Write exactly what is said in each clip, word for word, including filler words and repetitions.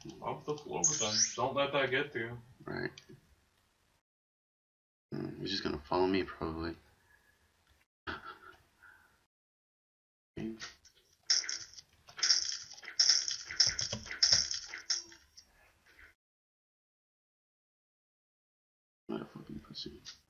Off the floor with them. Don't let that get to you. Right. He's just gonna follow me, probably. Okay. What a fucking pussy.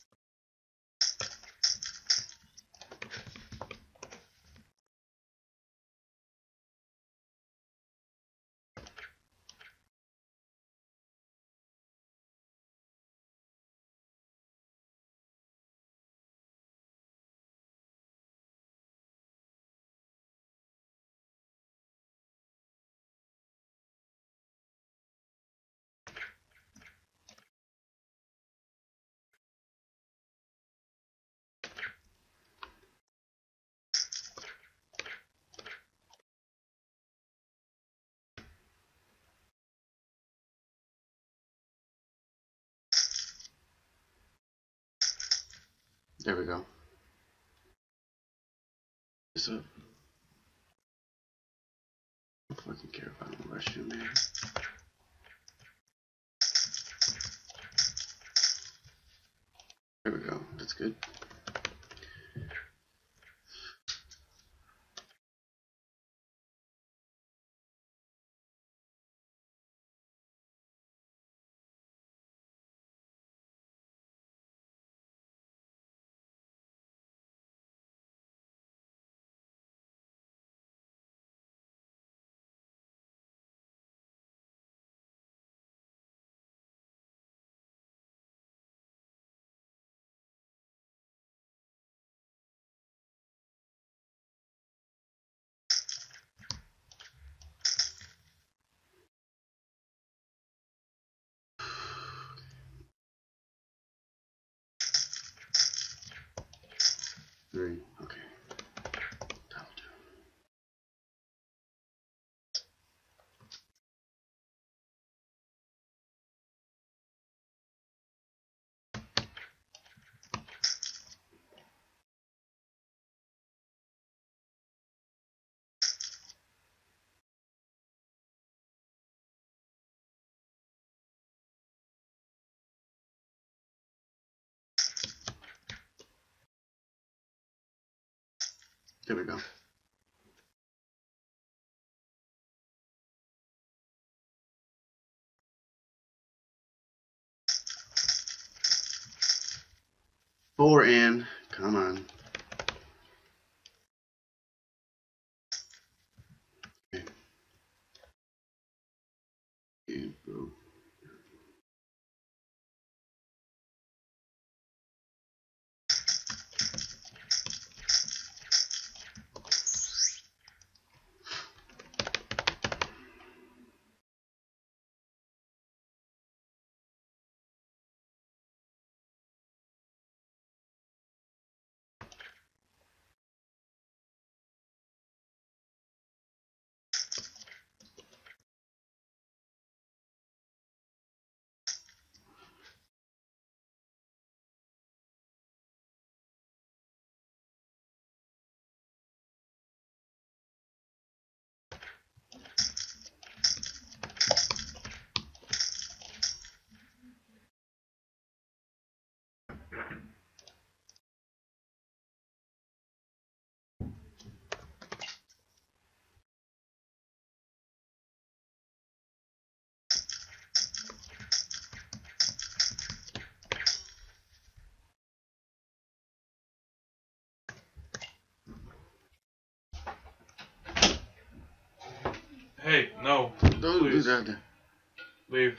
There we go. This up. I don't fucking care if I don't rush you, man. There we go. That's good. Three. Okay. That'll do. There we go. Four in. Come on. Okay. Okay, bro. Hey, no. Don't Please. do that. Leave.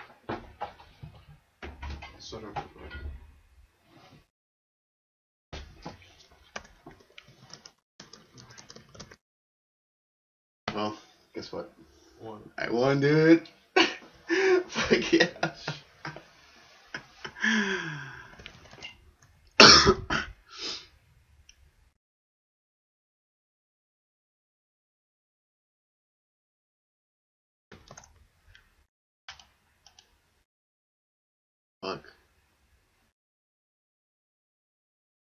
Set up. Well, guess what? What? I won, dude. Fuck yeah. Fuck.